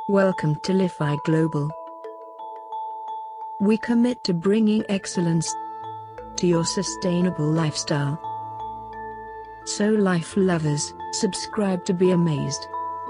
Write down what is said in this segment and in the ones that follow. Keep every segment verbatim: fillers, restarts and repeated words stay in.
Welcome to Lify Global. We commit to bringing excellence to your sustainable lifestyle. So life lovers, subscribe to be amazed.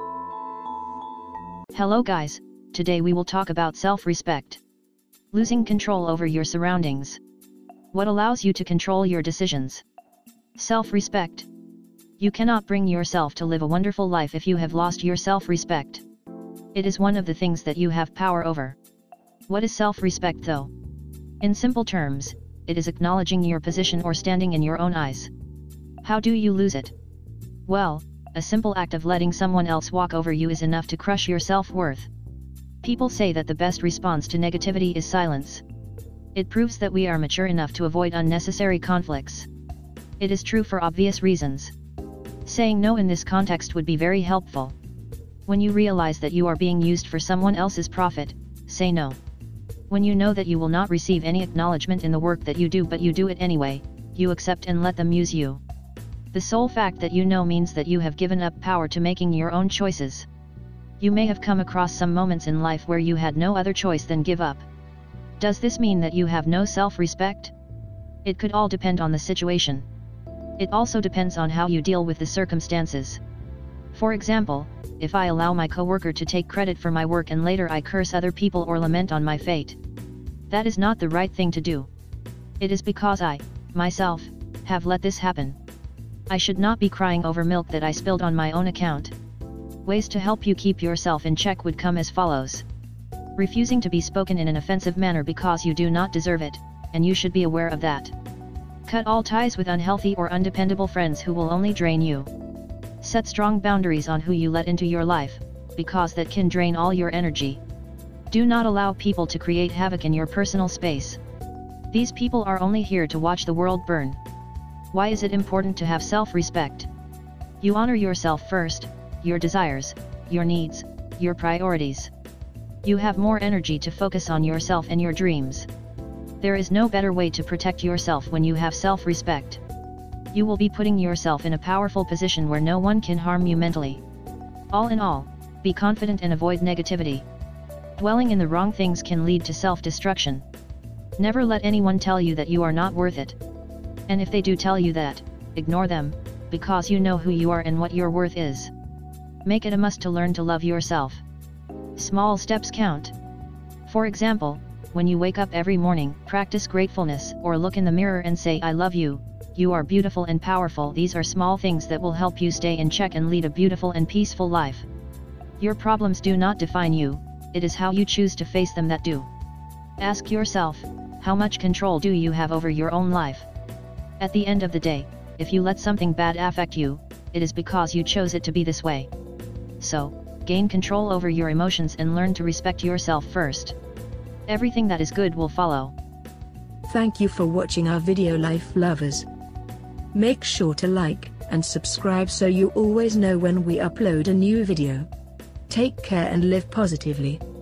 Hello guys, today we will talk about self-respect. Losing control over your surroundings. What allows you to control your decisions? Self-respect. You cannot bring yourself to live a wonderful life if you have lost your self-respect. It is one of the things that you have power over. What is self-respect though? In simple terms, it is acknowledging your position or standing in your own eyes. How do you lose it? Well, a simple act of letting someone else walk over you is enough to crush your self-worth. People say that the best response to negativity is silence. It proves that we are mature enough to avoid unnecessary conflicts. It is true for obvious reasons. Saying no in this context would be very helpful. When you realize that you are being used for someone else's profit, say no. When you know that you will not receive any acknowledgement in the work that you do but you do it anyway, you accept and let them use you. The sole fact that you know means that you have given up power to making your own choices. You may have come across some moments in life where you had no other choice than give up. Does this mean that you have no self-respect? It could all depend on the situation. It also depends on how you deal with the circumstances. For example, if I allow my coworker to take credit for my work and later I curse other people or lament on my fate, that is not the right thing to do. It is because I, myself, have let this happen. I should not be crying over milk that I spilled on my own account. Ways to help you keep yourself in check would come as follows. Refusing to be spoken in an offensive manner because you do not deserve it, and you should be aware of that. Cut all ties with unhealthy or undependable friends who will only drain you. Set strong boundaries on who you let into your life, because that can drain all your energy. Do not allow people to create havoc in your personal space. These people are only here to watch the world burn. Why is it important to have self-respect? You honor yourself first, your desires, your needs, your priorities. You have more energy to focus on yourself and your dreams. There is no better way to protect yourself when you have self-respect. You will be putting yourself in a powerful position where no one can harm you mentally. All in all, be confident and avoid negativity. Dwelling in the wrong things can lead to self-destruction. Never let anyone tell you that you are not worth it. And if they do tell you that, ignore them, because you know who you are and what your worth is. Make it a must to learn to love yourself. Small steps count. For example, when you wake up every morning, practice gratefulness or look in the mirror and say I love you. You are beautiful and powerful. These are small things that will help you stay in check and lead a beautiful and peaceful life. Your problems do not define you, it is how you choose to face them that do. Ask yourself, how much control do you have over your own life? At the end of the day, if you let something bad affect you, it is because you chose it to be this way. So, gain control over your emotions and learn to respect yourself first. Everything that is good will follow. Thank you for watching our video, Life Lovers. Make sure to like and subscribe so you always know when we upload a new video. Take care and live positively.